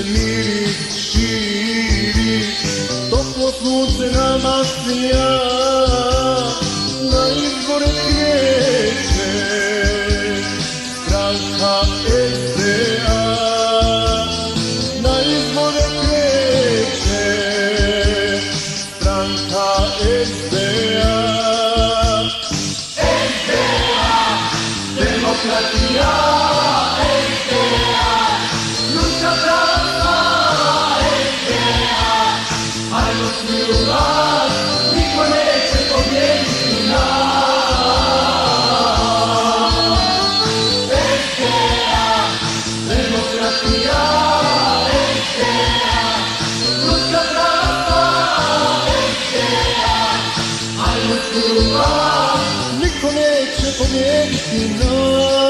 miris širi, toplo sunce nama sija, na izbore kreće stranka SDA, na izbore kreće stranka SDA. SDA, demokratija, SDA, ljudska prava, SDA, hajmo svi u glas, niko neće pobjediti nas. SDA, demokratija, SDA, ljudska prava, SDA, hajmo svi u glas, niko neće pobjediti nas.